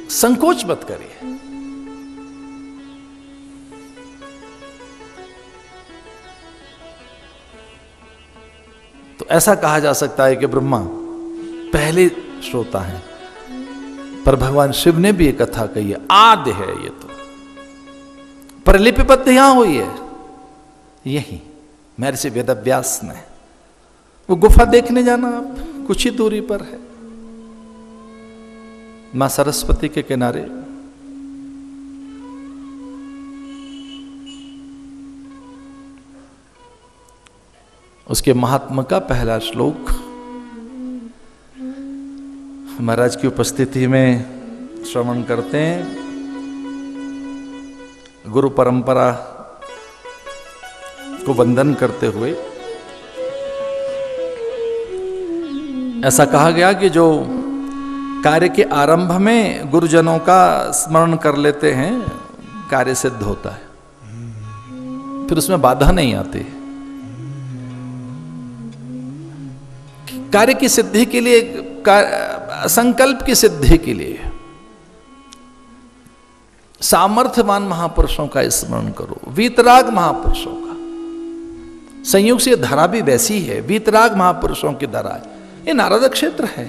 संकोच मत करिए। तो ऐसा कहा जा सकता है कि ब्रह्मा पहले श्रोता हैं, पर भगवान शिव ने भी ये कथा कही है, आदि है ये तो, पर लिपिबद्ध यहां हुई है यही महर्षि वेदव्यास ने। वो गुफा देखने जाना, आप कुछ ही दूरी पर है, मां सरस्वती के किनारे। उसके महात्मा का पहला श्लोक महाराज की उपस्थिति में श्रवण करते हैं। गुरु परंपरा को वंदन करते हुए ऐसा कहा गया कि जो कार्य के आरंभ में गुरुजनों का स्मरण कर लेते हैं, कार्य सिद्ध होता है, फिर उसमें बाधा नहीं आती। कार्य की सिद्धि के लिए, संकल्प की सिद्धि के लिए सामर्थ्यवान महापुरुषों का स्मरण करो, वीतराग महापुरुषों का। संयोग से धरा भी वैसी है, वीतराग महापुरुषों की धरा है। ये नारद क्षेत्र है,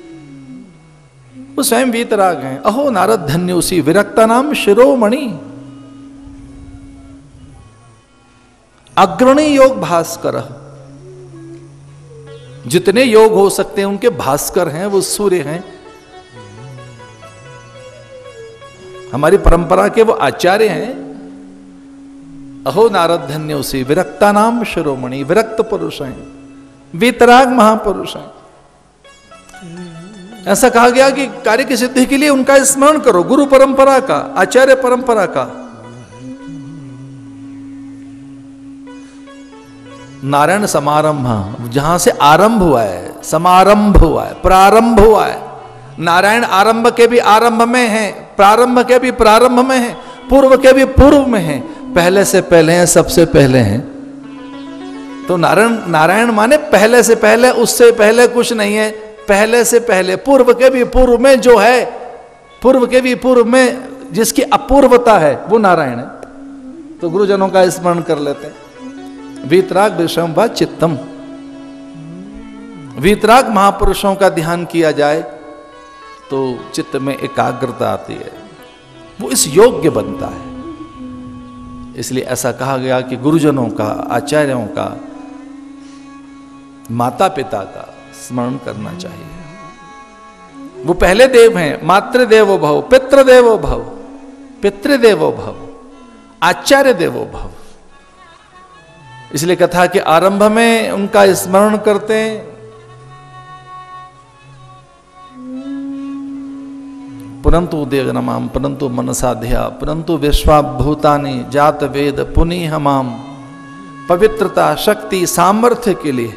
वो स्वयं वीतराग हैं। अहो नारद धन्य उसी विरक्ता नाम शिरोमणि, अग्रणी योग भास्कर। जितने योग हो सकते हैं उनके भास्कर हैं, वो सूर्य हैं। हमारी परंपरा के वो आचार्य हैं। अहो नारद धन्य उसी विरक्ता नाम शिरोमणि, विरक्त पुरुष हैं, वीतराग महापुरुष हैं। ऐसा कहा गया कि कार्य की सिद्धि के लिए उनका स्मरण करो, गुरु परंपरा का, आचार्य परंपरा का। नारायण समारंभ, जहां से आरंभ हुआ है, समारंभ हुआ है, प्रारंभ हुआ है। नारायण आरंभ के भी आरंभ में है, प्रारंभ के भी प्रारंभ में है, पूर्व के भी पूर्व में है, पहले से पहले हैं, सबसे पहले हैं। तो नारायण माने पहले से पहले, उससे पहले कुछ नहीं है, पहले से पहले, पूर्व के भी पूर्व में जो है, पूर्व के भी पूर्व में जिसकी अपूर्वता है, वो नारायण है। तो गुरुजनों का स्मरण कर लेते हैं। वीतराग विषम व चित्तम, वीतराग महापुरुषों का ध्यान किया जाए तो चित्त में एकाग्रता आती है, वो इस योग्य बनता है। इसलिए ऐसा कहा गया कि गुरुजनों का, आचार्यों का, माता पिता का स्मरण करना चाहिए। वो पहले देव हैं, मातृदेवो भव, पितृदेवो भव, पितृदेवो भव, आचार्य देवो भव। इसलिए कथा के आरंभ में उनका स्मरण करते हैं। पुनंतु देवनमाम पुनंतु मनसाध्या पुनंतु विश्वाभूतानि जात वेद पुनीह माम। पवित्रता, शक्ति, सामर्थ्य के लिए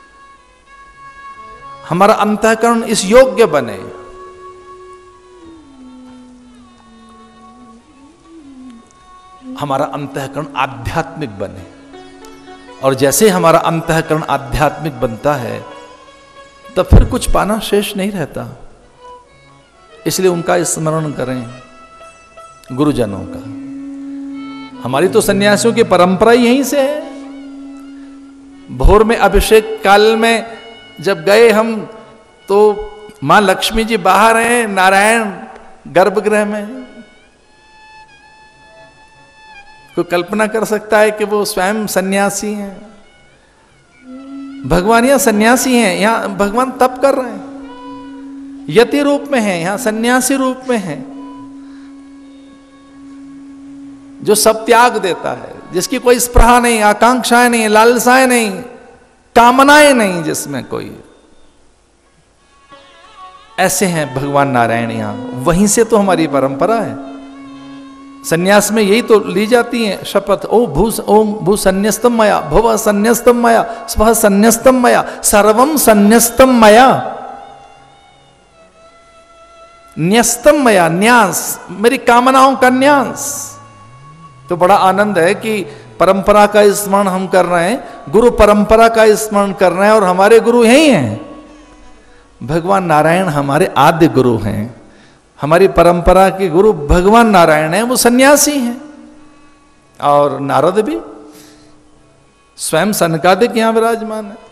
हमारा अंतःकरण इस योग्य बने। हमारा अंतःकरण आध्यात्मिक बने, और जैसे हमारा अंतःकरण आध्यात्मिक बनता है तब फिर कुछ पाना शेष नहीं रहता। इसलिए उनका स्मरण करें, गुरुजनों का। हमारी तो सन्यासियों की परंपरा ही यहीं से है। भोर में अभिषेक काल में जब गए हम, तो मां लक्ष्मी जी बाहर हैं, नारायण गर्भगृह में। कोई कल्पना कर सकता है कि वो स्वयं सन्यासी हैं। भगवान यहां सन्यासी हैं, यहां भगवान तप कर रहे हैं, यति रूप में हैं, यहां सन्यासी रूप में हैं, जो सब त्याग देता है, जिसकी कोई स्पृहा नहीं, आकांक्षाएं नहीं, लालसाएं नहीं, कामनाएं नहीं, जिसमें कोई। ऐसे हैं भगवान नारायण। यहां वहीं से तो हमारी परंपरा है। सन्यास में यही तो ली जाती है शपथ। ओम भू संन्यस्तम मया, भव संन्यस्तम मया, स्वः संन्यस्तम मया, सर्वम संन्यस्तम मया। न्यस्तम मया, न्यास, मेरी कामनाओं का न्यास। तो बड़ा आनंद है कि परंपरा का स्मरण हम कर रहे हैं, गुरु परंपरा का स्मरण कर रहे हैं, और हमारे गुरु यही हैं। भगवान नारायण हमारे आद्य गुरु हैं, हमारी परंपरा के गुरु भगवान नारायण हैं, वो सन्यासी हैं, और नारद भी स्वयं सनकादिक यहां विराजमान है।